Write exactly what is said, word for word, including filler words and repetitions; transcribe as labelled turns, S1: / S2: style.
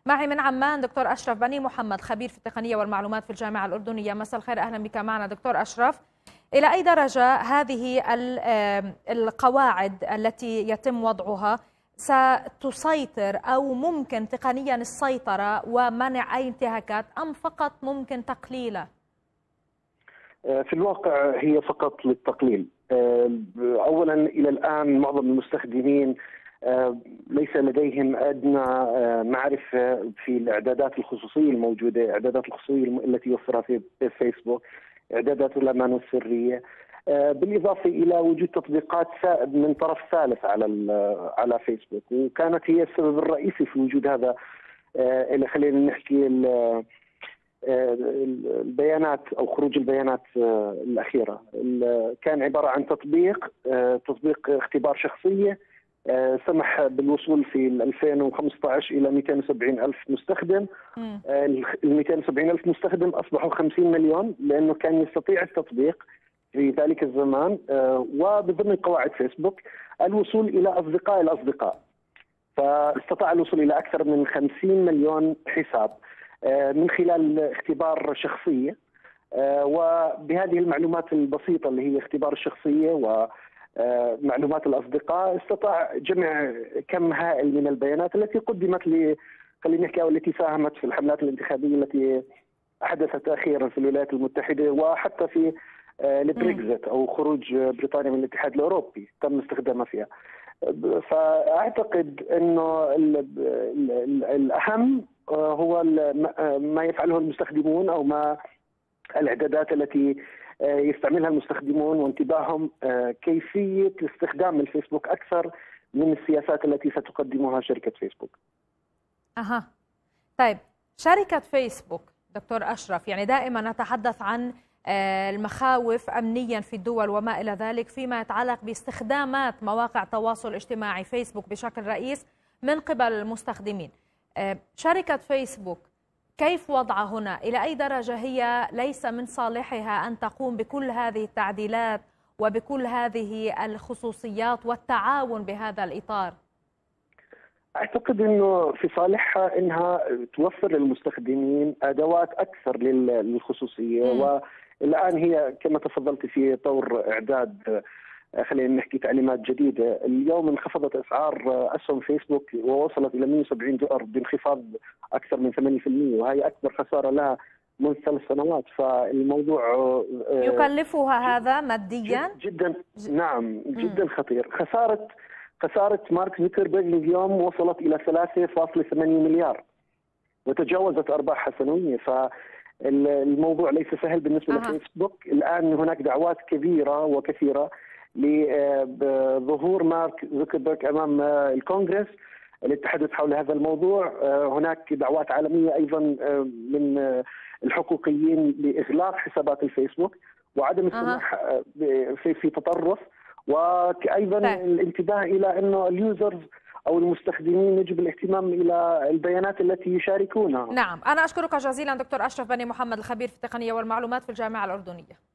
S1: معي من عمان دكتور أشرف بني محمد، خبير في التقنية والمعلومات في الجامعة الأردنية. مساء الخير، أهلا بك معنا دكتور أشرف. إلى أي درجة هذه القواعد التي يتم وضعها ستسيطر أو ممكن تقنيا السيطرة ومنع أي انتهاكات، أم فقط ممكن تقليلها؟
S2: في الواقع هي فقط للتقليل. أولا إلى الآن معظم المستخدمين ليس لديهم أدنى معرفة في الإعدادات الخصوصية الموجودة، إعدادات الخصوصية التي يوفرها في فيسبوك، إعدادات الأمان السرية، بالإضافة إلى وجود تطبيقات سائد من طرف ثالث على على فيسبوك، وكانت هي السبب الرئيسي في وجود هذا. اللي خلينا نحكي البيانات أو خروج البيانات الأخيرة كان عبارة عن تطبيق تطبيق اختبار شخصية سمح بالوصول في ألفين وخمسة عشر إلى مئتين وسبعين ألف مستخدم. ال مئتين وسبعين ألف مستخدم أصبحوا خمسين مليون، لأنه كان يستطيع التطبيق في ذلك الزمان وبضمن قواعد فيسبوك الوصول إلى أصدقاء الأصدقاء، فاستطاع الوصول إلى أكثر من خمسين مليون حساب من خلال اختبار شخصية. وبهذه المعلومات البسيطة اللي هي اختبار الشخصية ومعلومات الأصدقاء استطاع جمع كم هائل من البيانات التي قدمت ل خلينا نحكي أو التي ساهمت في الحملات الانتخابية التي حدثت أخيرا في الولايات المتحدة، وحتى في البريكزيت أو خروج بريطانيا من الاتحاد الأوروبي تم استخدامها فيها. فأعتقد أنه الأهم هو ما يفعله المستخدمون أو ما الإعدادات التي يستعملها المستخدمون وانتباههم كيفية استخدام الفيسبوك أكثر من السياسات التي ستقدمها شركة فيسبوك.
S1: أها طيب، شركة فيسبوك دكتور أشرف، يعني دائما نتحدث عن المخاوف أمنيا في الدول وما إلى ذلك فيما يتعلق باستخدامات مواقع التواصل الاجتماعي فيسبوك بشكل رئيس من قبل المستخدمين. شركة فيسبوك كيف وضعها هنا؟ إلى أي درجة هي ليس من صالحها أن تقوم بكل هذه التعديلات وبكل هذه الخصوصيات والتعاون بهذا الإطار؟
S2: أعتقد أنه في صالحها أنها توفر للمستخدمين أدوات أكثر للخصوصية، م. والآن هي كما تفضلت في طور إعداد خلينا نحكي تعليمات جديدة. اليوم انخفضت أسعار أسهم فيسبوك ووصلت إلى مئة وسبعين دولار بانخفاض أكثر من ثمانية بالمئة، وهي أكبر خسارة لها منذ ثلاث سنوات. فالموضوع
S1: يكلفها هذا ماديا
S2: جدا. نعم جدا خطير. خسارة خسارة مارك زوكربيرج اليوم وصلت إلى ثلاثة فاصلة ثمانية مليار وتجاوزت أرباحها سنوية. فالموضوع ليس سهل بالنسبة أه. لفيسبوك. الآن هناك دعوات كبيرة وكثيرة لظهور مارك زوكربيرج أمام الكونغرس للتحدث حول هذا الموضوع. هناك دعوات عالمية أيضا من الحقوقيين لإغلاق حسابات الفيسبوك وعدم السماح أه. في في تطرف، وايضا الانتباه الى انه اليوزرز او المستخدمين يجب الاهتمام الى البيانات التي يشاركونها.
S1: نعم، انا اشكرك جزيلا دكتور اشرف بني محمد، الخبير في التقنيه والمعلومات في الجامعه الاردنيه.